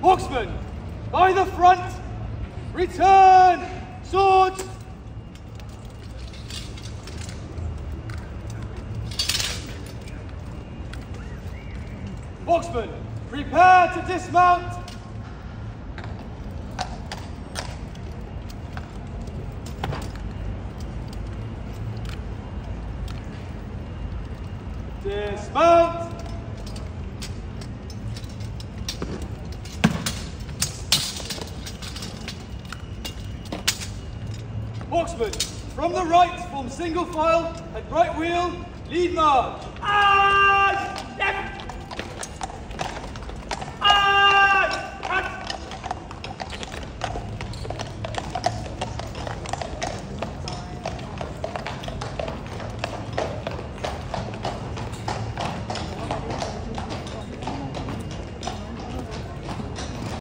Horsemen, by the front, return, swords. Horsemen, prepare to dismount. Dismount. Horsemen, from the right, form single file, at right wheel, lead march. Arch! Left